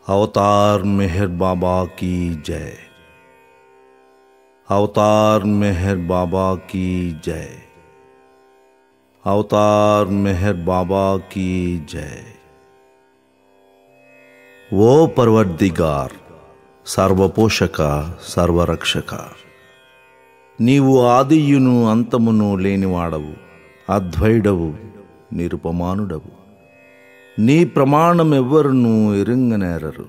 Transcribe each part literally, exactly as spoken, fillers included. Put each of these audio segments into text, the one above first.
अवतार मेहर बाबा की जय। अवतार मेहर बाबा की जय। अवतार मेहर बाबा की जय। वो परवर्दिगार सर्वपोषक सर्वरक्षक నీవు ఆదియును అంతమును లేనివాడవు, అద్వైడవు, నిరుపమానుడవు. నీ ప్రమాణమెవ్వరును ఎరుంగనేరరు.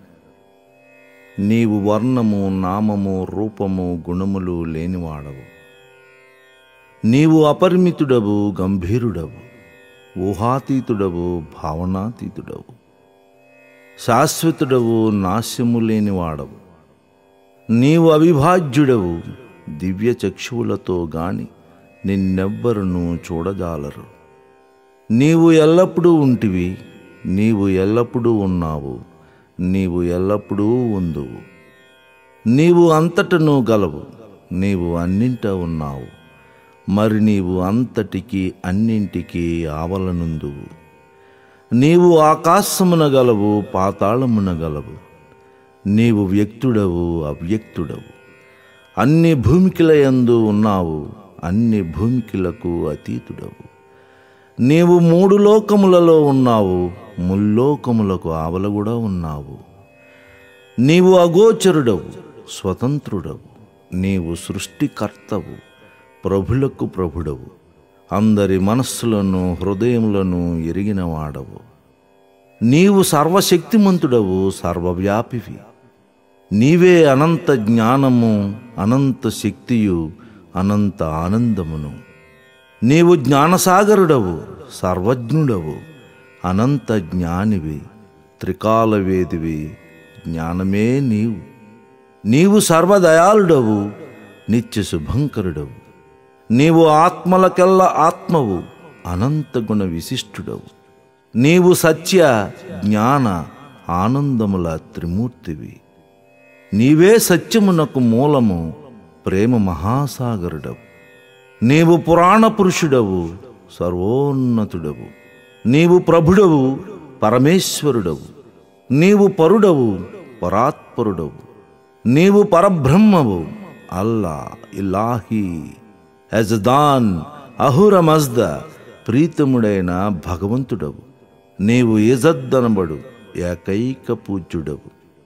నీవు వర్ణము, నామము, రూపము, గుణములు లేనివాడవు. నీవు అపరిమితుడవు, గంభీరుడవు, ఊహాతీతుడవు, భావనాతీతుడవు, శాశ్వతుడవు, నాశ్యము లేనివాడవు. నీవు అవిభాజ్యుడవు. దివ్య చక్షువులతో గాని నిన్నెవ్వరును చూడజాలరు. నీవు ఎల్లప్పుడూ ఉంటివి, నీవు ఎల్లప్పుడూ ఉన్నావు, నీవు ఎల్లప్పుడూ ఉందువు. నీవు అంతటను గలవు, నీవు అన్నింట ఉన్నావు, మరి నీవు అంతటికి అన్నింటికీ ఆవలనుందువు. నీవు ఆకాశమున గలవు, పాతాళమున గలవు. నీవు వ్యక్తుడవు, అవ్యక్తుడవు. అన్ని భూమికలయందు ఉన్నావు, అన్ని భూమికలకు అతీతుడవు. నీవు మూడు లోకములలో ఉన్నావు, ముల్లోకములకు ఆవల కూడా ఉన్నావు. నీవు అగోచరుడవు, స్వతంత్రుడవు. నీవు సృష్టికర్తవు, ప్రభులకు ప్రభుడవు. అందరి మనస్సులను హృదయములను ఎరిగినవాడవు. నీవు సర్వశక్తిమంతుడవు, సర్వవ్యాపివి. నీవే అనంత జ్ఞానము, అనంత శక్తియు, అనంత ఆనందమును. నీవు జ్ఞానసాగరుడవు, సర్వజ్ఞుడవు, అనంత జ్ఞానివి, త్రికాలవేదివి. జ్ఞానమే నీవు. నీవు సర్వదయాళుడవు, నిత్య శుభంకరుడవు. నీవు ఆత్మలకెల్ల ఆత్మవు, అనంత గుణ విశిష్టుడవు. నీవు సత్య, జ్ఞాన, ఆనందముల త్రిమూర్తివి. నీవే సత్యమునకు మూలము, ప్రేమ మహాసాగరుడవు. నీవు పురాణ పురుషుడవు, సర్వోన్నతుడవు. నీవు ప్రభుడవు, పరమేశ్వరుడవు. నీవు పరుడవు, పరాత్పరుడవు. నీవు పరబ్రహ్మవు, అల్లా, ఇలాహీ, యజదాన్, అహుర మజ్ద, ప్రీతముడైన భగవంతుడవు. నీవు ఇజద్దనబడు ఏకైక పూజ్యుడవు.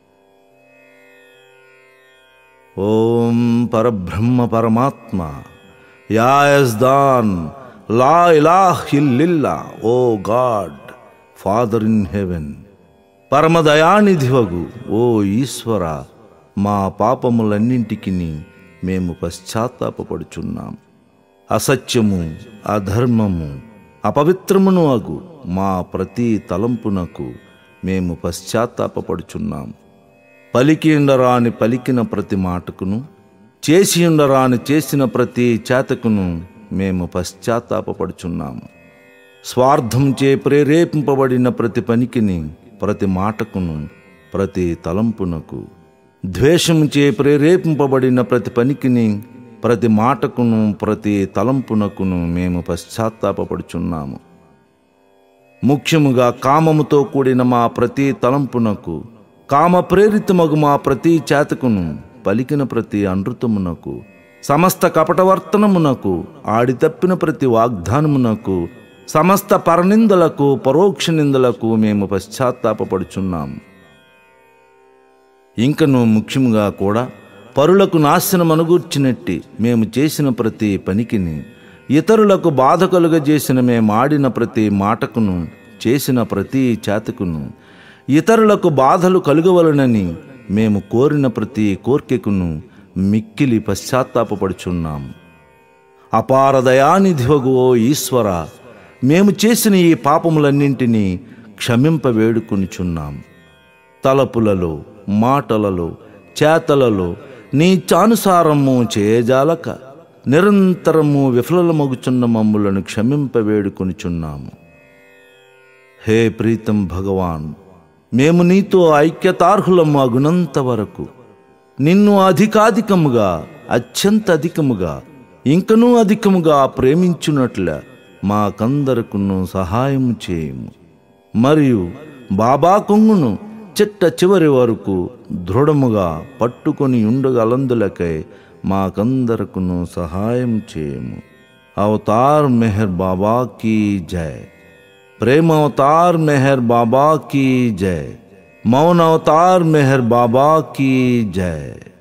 ఓం పరబ్రహ్మ పరమాత్మ, యా యజ్దాన్, లా ఇలాహ ఇల్లిల్లా, O God, father in heaven. పరమదయానిధివగు ఓ ఈశ్వర, మా పాపములన్నింటికి మేము పశ్చాత్తాపపడుచున్నాం. అసత్యము, అధర్మము, అపవిత్రమును అగు మా ప్రతి తలంపునకు మేము పశ్చాత్తాపపడుచున్నాం. పలికి ఉండరాని పలికిన ప్రతి మాటకును, చేసి ఉండరాని చేసిన ప్రతి చేతకును మేము పశ్చాత్తాపపడుచున్నాము. స్వార్థంచే ప్రేరేపింపబడిన ప్రతి పనికిని, ప్రతి మాటకును, ప్రతి తలంపునకు, ద్వేషముచే ప్రేరేపింపబడిన ప్రతి పనికిని, ప్రతి మాటకును, ప్రతి తలంపునకును మేము పశ్చాత్తాపపడుచున్నాము. ముఖ్యముగా కామముతో కూడిన మా ప్రతి తలంపునకు, కామ ప్రేరితమగు మా ప్రతి చేతకును, పలికిన ప్రతి అనృతమునకు, సమస్త కపటవర్తనమునకు, ఆడి తప్పిన ప్రతి వాగ్దానమునకు, సమస్త పరనిందలకు, పరోక్ష నిందలకు మేము పశ్చాత్తాపపడుచున్నాము. ఇంకను ముఖ్యముగా కూడా పరులకు నాశనం అనుగూర్చినట్టి మేము చేసిన ప్రతి పనికిని, ఇతరులకు బాధ కలుగజేసిన మేమాడిన ప్రతి మాటకును, చేసిన ప్రతి చేతకును, ఇతరులకు బాధలు కలుగవలనని మేము కోరిన ప్రతి కోర్కెకును మిక్కిలి పశ్చాత్తాపపడుచున్నాము. అపారదయానిధివగు ఓ ఈశ్వర, మేము చేసిన ఈ పాపములన్నింటినీ క్షమింప వేడుకొనిచున్నాము. తలపులలో, మాటలలో, చేతలలో నీ ఇచ్ఛానుసారము చేయజాలక నిరంతరము విఫలమగుచున్న మమ్ములను క్షమింప వేడుకొనిచున్నాము. హే ప్రీతం భగవాన్, మేము నీతో ఐక్యతార్హులము అగునంత వరకు నిన్ను అధికాధికముగా, అత్యంత అధికముగా, ఇంకనూ అధికముగా ప్రేమించున్నట్ల మాకందరకును సహాయము చేయము. మరియు బాబా కొంగును చిట్ట చివరి వరకు దృఢముగా పట్టుకొని ఉండగలందులకై మాకందరకును సహాయం చేయము. అవతార్ మెహర్ బాబా కీ జై. ప్రేమ అవతార్ మెహర్ బాబా కీ జై. మౌन अवतार मेहर बाबा की जय.